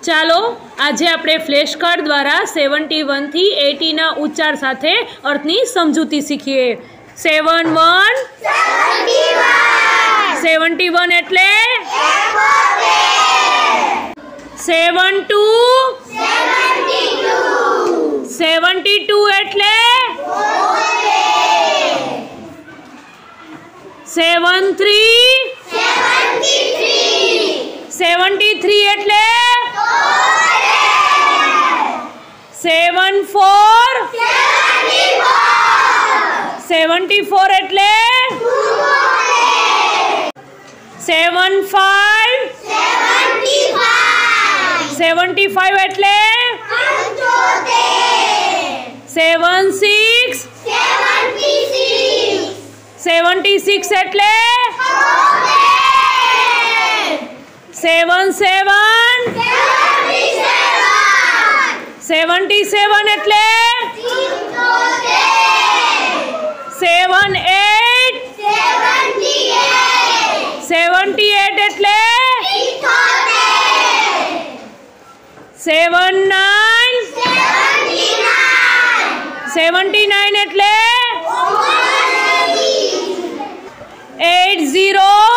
ચાલો આજે આપણે ફ્લેશ કાર્ડ द्वारा 71 થી 80 ના ઉચ્ચાર સાથે અર્થની સમજૂતી શીખીએ। 71 71 એટલે 72 72 એટલે 73 73 એટલે 74 74 એટલે 75 75 એટલે 76 76 એટલે 77 77 એટલે 78 78 એટલે 79 79 એટલે 80